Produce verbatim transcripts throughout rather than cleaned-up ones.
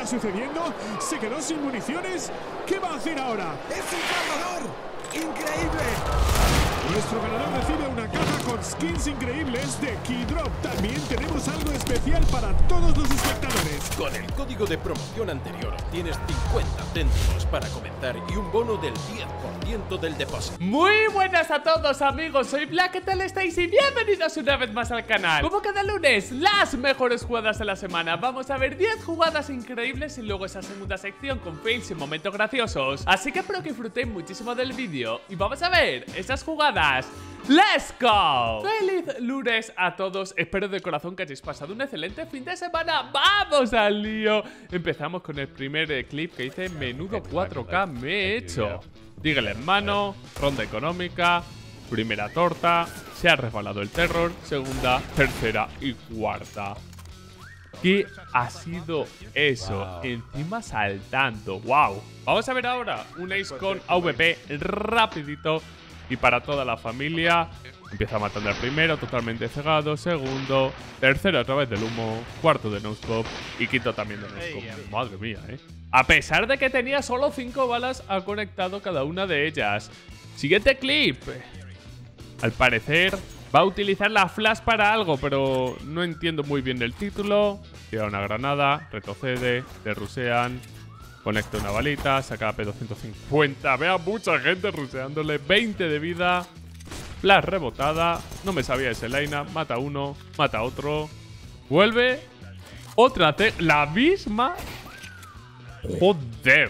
sucediendo? ¿Se quedó sin municiones? ¿Qué va a hacer ahora? ¡Es un cargador! ¡Increíble! Nuestro ganador recibe una caja con skins increíbles de Keydrop. También tenemos algo especial para todos los espectadores. Con el código de promoción anterior tienes cincuenta céntimos para comenzar y un bono del diez por ciento del depósito. Muy buenas a todos, amigos, soy Black, ¿qué tal estáis? Y bienvenidos una vez más al canal. Como cada lunes, las mejores jugadas de la semana. Vamos a ver diez jugadas increíbles y luego esa segunda sección con fails y momentos graciosos. Así que espero que disfrutéis muchísimo del vídeo y vamos a ver esas jugadas. ¡Let's go! ¡Feliz lunes a todos! Espero de corazón que hayáis pasado un excelente fin de semana. ¡Vamos al lío! Empezamos con el primer eh, clip que dice: menudo cuatro K me he hecho. Dígale en mano, ronda económica, primera torta, se ha resbalado el terror, segunda, tercera y cuarta. ¿Qué ha sido eso? Wow. Encima saltando. ¡Wow! Vamos a ver ahora un ace con A V P rapidito. Y para toda la familia, empieza matando al primero, totalmente cegado. Segundo, tercero a través del humo. Cuarto de noscope y quinto también de noscope. Madre mía, eh. A pesar de que tenía solo cinco balas, ha conectado cada una de ellas. Siguiente clip. Al parecer va a utilizar la flash para algo, pero no entiendo muy bien el título. Tira una granada, retrocede, derrusean. Conecta una balita, saca P doscientos cincuenta. Vea a mucha gente ruseándole. veinte de vida. Flash rebotada. No me sabía ese line. Mata a uno, mata a otro. Vuelve. Otra T. La misma. Joder.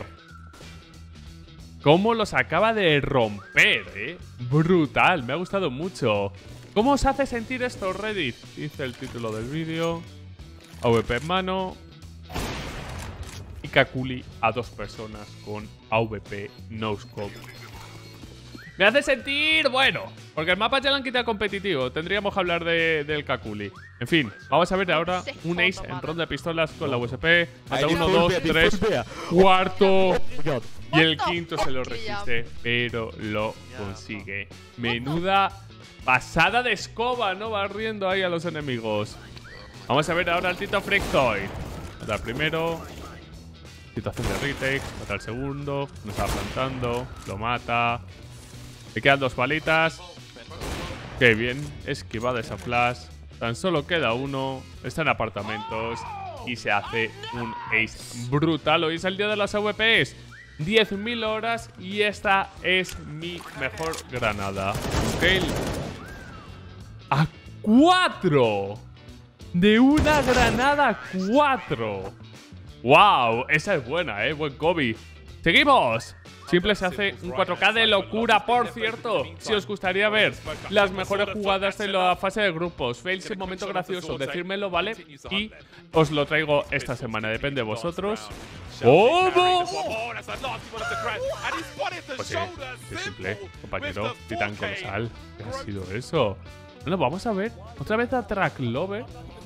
Cómo los acaba de romper, eh. Brutal. Me ha gustado mucho. ¿Cómo os hace sentir esto, Reddit? Dice el título del vídeo. A V P en mano. Y Kakuli a dos personas con A V P no-scope. Me hace sentir bueno, porque el mapa ya lo han quitado competitivo. Tendríamos que hablar de, del Kakuli. En fin, vamos a ver ahora un ace en ronda de pistolas con la U S P. Mata uno, dos, tres, cuarto. Y el quinto se lo resiste, pero lo consigue. Menuda pasada de escoba, ¿no? Barriendo ahí a los enemigos. Vamos a ver ahora al Tito Frictoid. Mata al primero. Situación de retake, mata al segundo, nos está plantando, lo mata. Le quedan dos balitas. Qué bien, esquivada esa flash. Tan solo queda uno, está en apartamentos y se hace un ace brutal. Hoy es el día de las A V Ps. diez mil horas y esta es mi mejor granada. Ok. A cuatro. De una granada cuatro. ¡Wow! Esa es buena, ¿eh? Buen Kobe. ¡Seguimos! Simple se hace un cuatro K de locura, por cierto. Si os gustaría ver las mejores jugadas de la fase de grupos, fails y momento gracioso, decírmelo, ¿vale? Y os lo traigo esta semana. Depende de vosotros. ¿Cómo? Pues sí, sí, simple, compañero. Titán colosal. ¿Qué ha sido eso? Bueno, vamos a ver. Otra vez a Track Lover.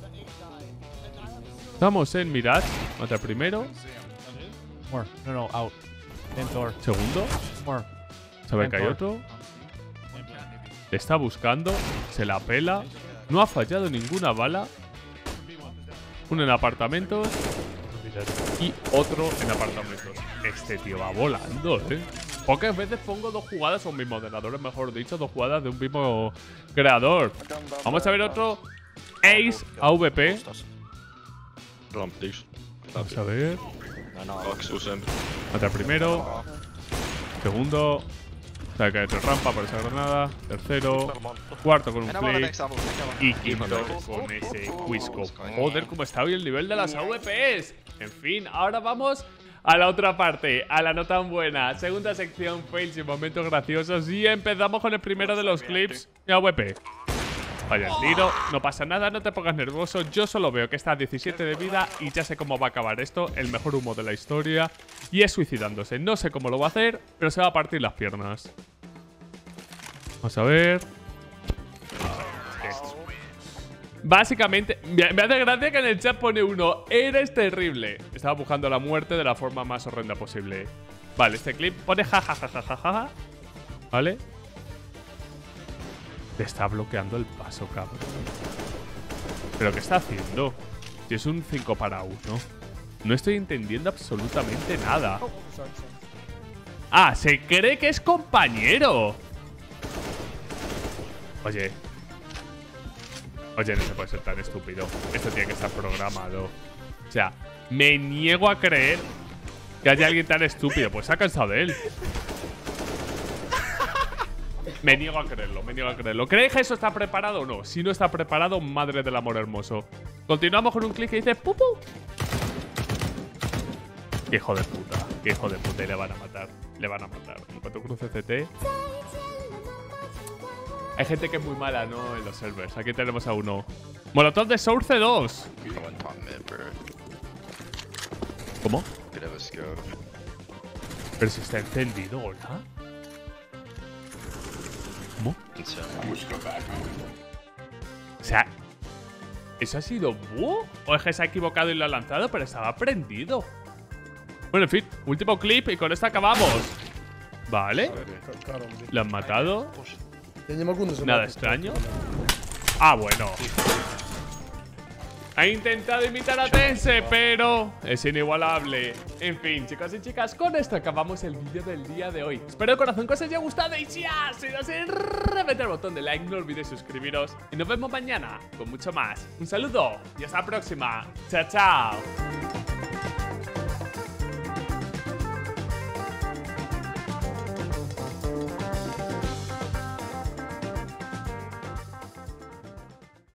Estamos en Mirage. Mata el primero. More. No, no, out. Mentor. Segundo. More. Sabe que hay otro. Le está buscando. Se la pela. No ha fallado ninguna bala. Uno en apartamentos. Y otro en apartamentos. Este tío va volando, eh. Pocas veces pongo dos jugadas, o mis moderadores, mejor dicho, dos jugadas de un mismo creador. Vamos a ver otro ace A V P. Vamos a ver. Mata el primero. Segundo. Sabe que hay otra rampa por esa granada. Tercero. Cuarto con un flip. Y quinto con ese Quisco. Joder, cómo está hoy el nivel de las A V Ps. En fin, ahora vamos a la otra parte, a la no tan buena. Segunda sección, fails y momentos graciosos. Y empezamos con el primero de los clips de A V P. Vaya el tiro, no pasa nada, no te pongas nervioso. Yo solo veo que está a diecisiete de vida y ya sé cómo va a acabar esto. El mejor humo de la historia. Y es suicidándose. No sé cómo lo va a hacer, pero se va a partir las piernas. Vamos a ver. Básicamente, me hace gracia que en el chat pone uno: eres terrible. Estaba buscando la muerte de la forma más horrenda posible. Vale, este clip pone jajajajajaja. Vale. Te está bloqueando el paso, cabrón. ¿Pero qué está haciendo? Si es un cinco para uno. No estoy entendiendo absolutamente nada. Ah, se cree que es compañero. Oye. Oye, no se puede ser tan estúpido. Esto tiene que estar programado. O sea, me niego a creer que haya alguien tan estúpido. Pues se ha cansado de él. Me niego a creerlo, me niego a creerlo. ¿Creéis que eso está preparado o no? Si no está preparado, madre del amor hermoso. Continuamos con un clic que dice ¡pupu! ¡Qué hijo de puta! ¡Qué hijo de puta! Y le van a matar. Le van a matar. En cuanto cruce C T... Hay gente que es muy mala, ¿no? En los servers. Aquí tenemos a uno. Molotov de Source dos. ¿Cómo? Pero si está encendido, ¿verdad? ¿Cómo? O sea, ¿eso ha sido búho? ¿O es que se ha equivocado y lo ha lanzado? Pero estaba prendido. Bueno, en fin, último clip y con esto acabamos. Vale. Lo han matado. Nada extraño. Ah, bueno. Ha intentado imitar a Tense, pero es inigualable. En fin, chicos y chicas, con esto acabamos el vídeo del día de hoy. Espero de corazón que os haya gustado y si ha sido así, reventad el botón de like, no olvidéis suscribiros. Y nos vemos mañana con mucho más. Un saludo y hasta la próxima. Chao, chao.